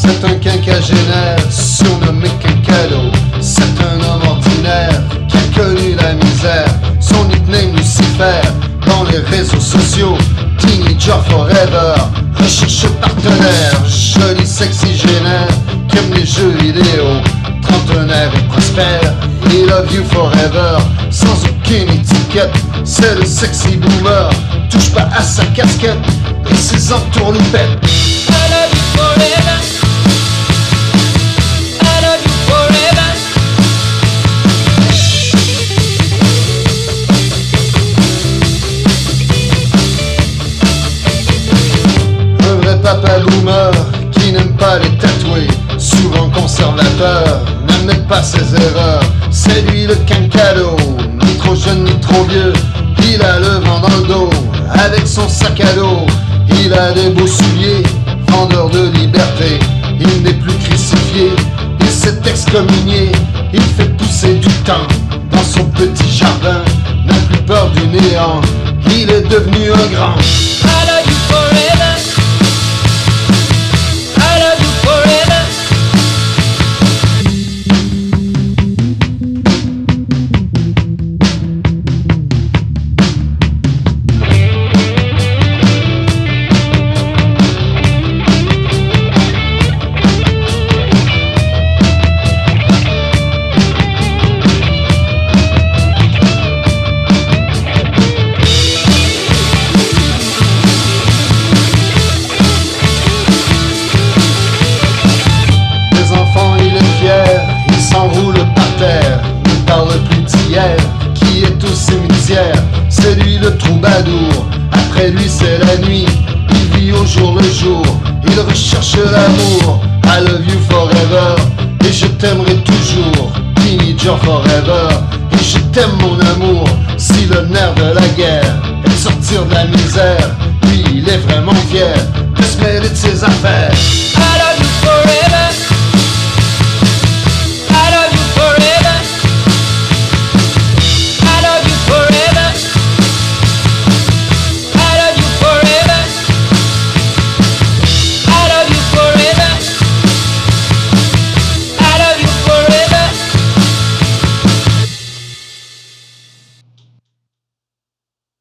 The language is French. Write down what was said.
C'est un quinquagénaire, surnommé Quinqualo. C'est un homme ordinaire qui a connu la misère. Son nickname Lucifer dans les réseaux sociaux. Teenager forever, recherche partenaire. Joli sexygénaire qui aime les jeux vidéo. Trentenaire et prospère, he love you forever. Sans aucune étiquette, c'est le sexy boomer. Touche pas à sa casquette et ses entourloupettes. I love you forever. I love you forever. Un vrai papa boomer qui n'aime pas les tatoués, souvent conservateur, n'admet pas ses erreurs. C'est lui le Quinqualo, ni trop jeune ni trop vieux. Il a le vent dans le dos, avec son sac à dos. Il a des beaux souliers, vendeur de liberté. Il n'est plus crucifié, il s'est excommunié. Il fait pousser du temps dans son petit jardin. N'a plus peur du néant, il est devenu un grand. I love you forever. I love you forever. S'enroule par terre, ne parle plus d'hier, qui est au cimetière. C'est lui le troubadour, après lui c'est la nuit. Il vit au jour le jour, il recherche l'amour. I love you forever, et je t'aimerai toujours. Teenager forever, et je t'aime mon amour. Si le nerf de la guerre est de sortir de la misère, lui il est vraiment fier de se mêler de ses affaires. I love you forever.